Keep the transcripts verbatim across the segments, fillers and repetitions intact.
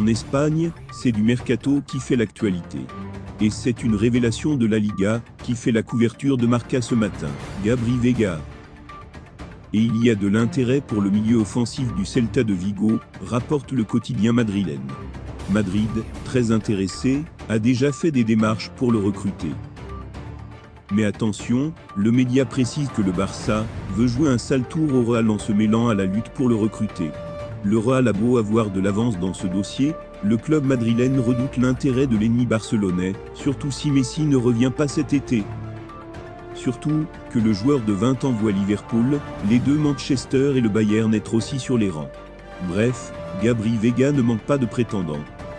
En Espagne, c'est du mercato qui fait l'actualité. Et c'est une révélation de la Liga qui fait la couverture de Marca ce matin, Gabri Veiga. Et il y a de l'intérêt pour le milieu offensif du Celta de Vigo, rapporte le quotidien madrilène. Madrid, très intéressé, a déjà fait des démarches pour le recruter. Mais attention, le média précise que le Barça veut jouer un sale tour au Real en se mêlant à la lutte pour le recruter. Le Real a beau avoir de l'avance dans ce dossier, le club madrilène redoute l'intérêt de l'ennemi barcelonais, surtout si Messi ne revient pas cet été. Surtout, que le joueur de vingt ans voit Liverpool, les deux Manchester et le Bayern être aussi sur les rangs. Bref, Gabri Veiga ne manque pas de prétendants.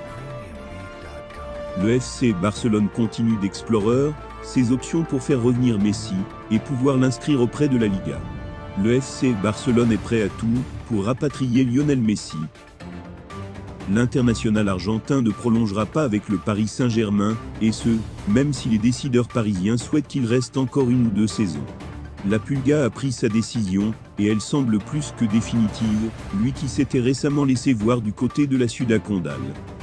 Le F C Barcelone continue d'explorer ses options pour faire revenir Messi et pouvoir l'inscrire auprès de la Liga. Le F C Barcelone est prêt à tout pour rapatrier Lionel Messi. L'international argentin ne prolongera pas avec le Paris Saint-Germain, et ce, même si les décideurs parisiens souhaitent qu'il reste encore une ou deux saisons. La Pulga a pris sa décision, et elle semble plus que définitive, lui qui s'était récemment laissé voir du côté de la Ciudad Condal.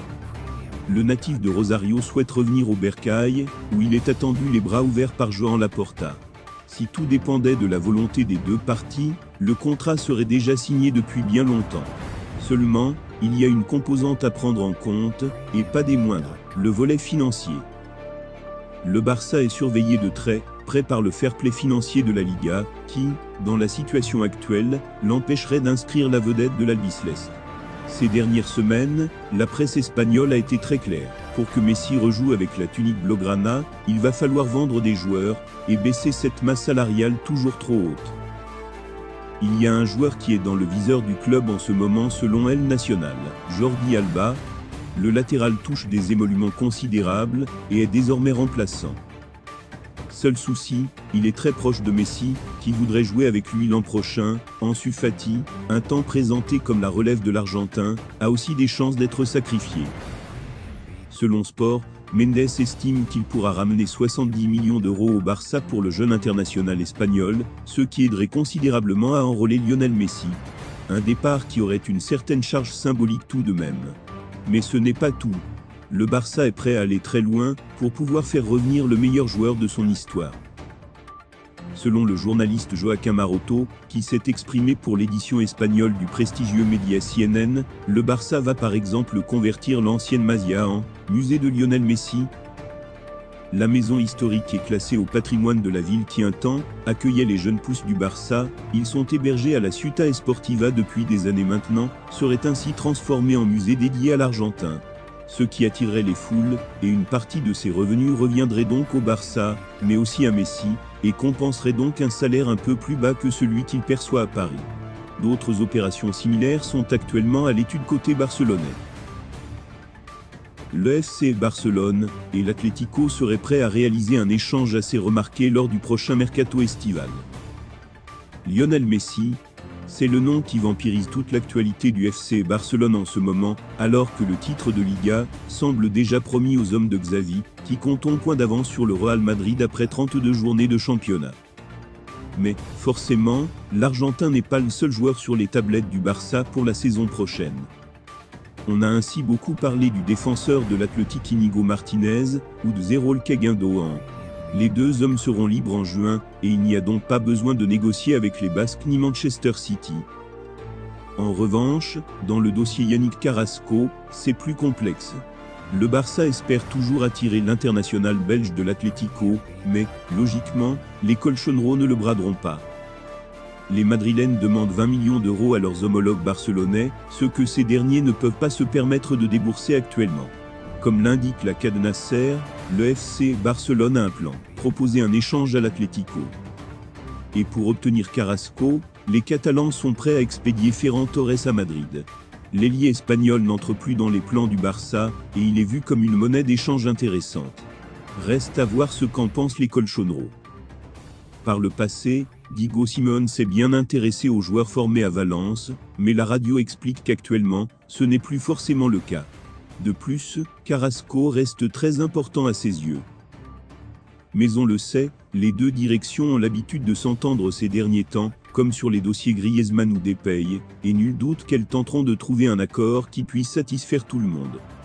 Le natif de Rosario souhaite revenir au Bercail, où il est attendu les bras ouverts par Joan Laporta. Si tout dépendait de la volonté des deux parties, le contrat serait déjà signé depuis bien longtemps. Seulement, il y a une composante à prendre en compte, et pas des moindres, le volet financier. Le Barça est surveillé de très près par le fair play financier de la Liga, qui, dans la situation actuelle, l'empêcherait d'inscrire la vedette de l'Albiceleste. Ces dernières semaines, la presse espagnole a été très claire. Pour que Messi rejoue avec la tunique blaugrana, il va falloir vendre des joueurs, et baisser cette masse salariale toujours trop haute. Il y a un joueur qui est dans le viseur du club en ce moment selon El Nacional, Jordi Alba. Le latéral touche des émoluments considérables, et est désormais remplaçant. Seul souci, il est très proche de Messi, qui voudrait jouer avec lui l'an prochain. Ansu Fati, un temps présenté comme la relève de l'Argentin, a aussi des chances d'être sacrifié. Selon Sport, Mendes estime qu'il pourra ramener soixante-dix millions d'euros au Barça pour le jeune international espagnol, ce qui aiderait considérablement à enrôler Lionel Messi. Un départ qui aurait une certaine charge symbolique tout de même. Mais ce n'est pas tout. Le Barça est prêt à aller très loin pour pouvoir faire revenir le meilleur joueur de son histoire. Selon le journaliste Joaquim Maroto, qui s'est exprimé pour l'édition espagnole du prestigieux média C N N, le Barça va par exemple convertir l'ancienne Masia en musée de Lionel Messi. La maison historique est classée au patrimoine de la ville qui un temps accueillait les jeunes pousses du Barça. Ils sont hébergés à la Ciutat Esportiva depuis des années maintenant, seraient ainsi transformés en musée dédié à l'Argentin. Ce qui attirerait les foules, et une partie de ces revenus reviendrait donc au Barça, mais aussi à Messi, et compenserait donc un salaire un peu plus bas que celui qu'il perçoit à Paris. D'autres opérations similaires sont actuellement à l'étude côté barcelonais. Le F C Barcelone et l'Atlético seraient prêts à réaliser un échange assez remarqué lors du prochain mercato estival. Lionel Messi, c'est le nom qui vampirise toute l'actualité du F C Barcelone en ce moment, alors que le titre de Liga semble déjà promis aux hommes de Xavi, qui comptent un point d'avance sur le Real Madrid après trente-deux journées de championnat. Mais, forcément, l'Argentin n'est pas le seul joueur sur les tablettes du Barça pour la saison prochaine. On a ainsi beaucoup parlé du défenseur de l'Athletic Inigo Martinez, ou de Zerolka Guindoan. Les deux hommes seront libres en juin, et il n'y a donc pas besoin de négocier avec les Basques ni Manchester City. En revanche, dans le dossier Yannick Carrasco, c'est plus complexe. Le Barça espère toujours attirer l'international belge de l'Atlético, mais, logiquement, les colchoneros ne le braderont pas. Les Madrilènes demandent vingt millions d'euros à leurs homologues barcelonais, ce que ces derniers ne peuvent pas se permettre de débourser actuellement. Comme l'indique la Cadena Ser, le F C Barcelone a un plan, proposer un échange à l'Atlético. Et pour obtenir Carrasco, les Catalans sont prêts à expédier Ferran Torres à Madrid. L'ailier espagnol n'entre plus dans les plans du Barça, et il est vu comme une monnaie d'échange intéressante. Reste à voir ce qu'en pensent les colchoneros. Par le passé, Diego Simeone s'est bien intéressé aux joueurs formés à Valence, mais la radio explique qu'actuellement, ce n'est plus forcément le cas. De plus, Carrasco reste très important à ses yeux. Mais on le sait, les deux directions ont l'habitude de s'entendre ces derniers temps, comme sur les dossiers Griezmann ou Depay, et nul doute qu'elles tenteront de trouver un accord qui puisse satisfaire tout le monde.